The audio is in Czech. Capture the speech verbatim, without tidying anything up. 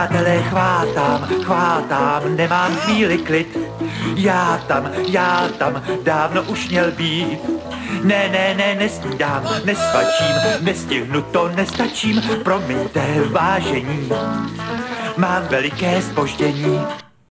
Přátelé, chvátám, chvátám, nemám chvíli klid. Já tam, já tam, dávno už měl být. Ne, ne, ne, nesnídám, nesvačím, nestihnu to, nestačím, promiňte vážení. Mám veliké zpoždění.